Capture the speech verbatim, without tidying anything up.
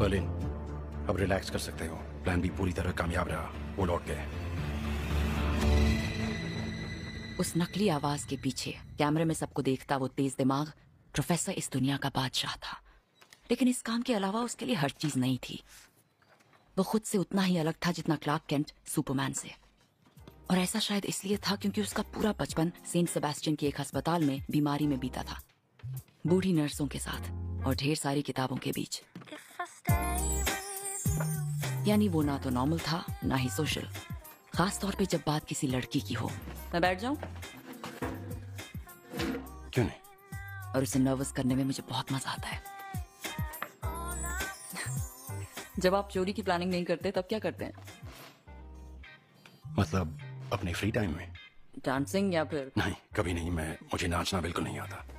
Berlin, अब relax कर सकते हो। प्लान भी पूरी तरह कामयाब रहा। वो लौट गए। उस नकली आवाज के पीछे कैमरे में सबको देखता वो तेज दिमाग प्रोफेसर इस दुनिया का बादशाह था। लेकिन इस काम के अलावा उसके लिए हर चीज नई थी। वो खुद से उतना ही अलग था जितना क्लार्क केंट सुपरमैन से। और ऐसा शायद इसलिए था क्योंकि उसका पूरा बचपन सेंट सेबेस्टियन के एक अस्पताल में बीमारी में बीता था, बूढ़ी नर्सों के साथ और ढेर सारी किताबों के बीच। यानी वो ना तो नॉर्मल था ना ही सोशल, खास तौर पे जब बात किसी लड़की की हो। मैं बैठ जाऊं? क्यों नहीं? और उसे नर्वस करने में मुझे बहुत मजा आता है। जब आप चोरी की प्लानिंग नहीं करते तब क्या करते हैं? मतलब अपने फ्री टाइम में? डांसिंग या फिर? नहीं, कभी नहीं। मैं मुझे नाचना बिल्कुल नहीं आता।